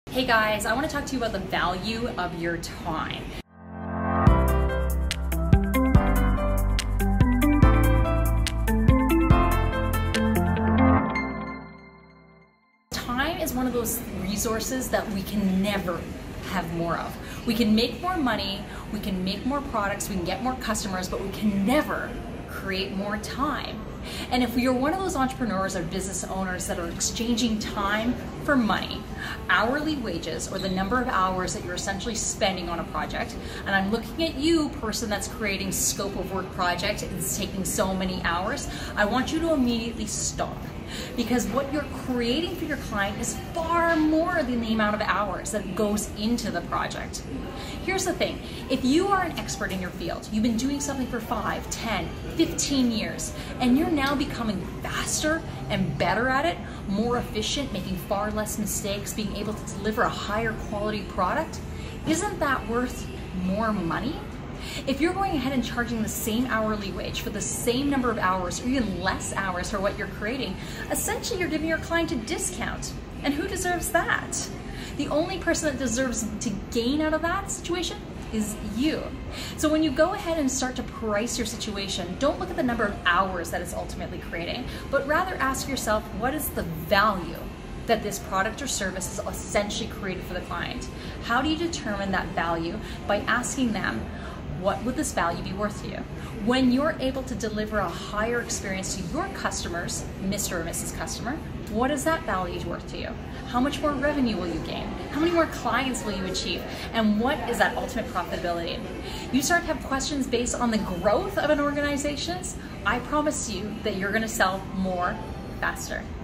Hey guys, I want to talk to you about the value of your time. Time is one of those resources that we can never have more of. We can make more money, we can make more products, we can get more customers, but we can never create more time. And if you're one of those entrepreneurs or business owners that are exchanging time for money, hourly wages, or the number of hours that you're essentially spending on a project, and I'm looking at you, person that's creating scope of work project, it's taking so many hours, I want you to immediately stop. Because what you're creating for your client is far more than the amount of hours that goes into the project. Here's the thing, if you are an expert in your field, you've been doing something for 5, 10, 15 years, and you're now becoming faster and better at it, more efficient, making far less mistakes, being able to deliver a higher quality product, isn't that worth more money? If you're going ahead and charging the same hourly wage for the same number of hours or even less hours for what you're creating, essentially you're giving your client a discount. And who deserves that? The only person that deserves to gain out of that situation is you. So when you go ahead and start to price your situation, don't look at the number of hours that it's ultimately creating, but rather ask yourself, what is the value that this product or service is essentially created for the client? How do you determine that value? By asking them, what would this value be worth to you? When you're able to deliver a higher experience to your customers, Mr. or Mrs. Customer, what is that value worth to you? How much more revenue will you gain? How many more clients will you achieve? And what is that ultimate profitability? You start to have questions based on the growth of an organization, I promise you that you're gonna sell more faster.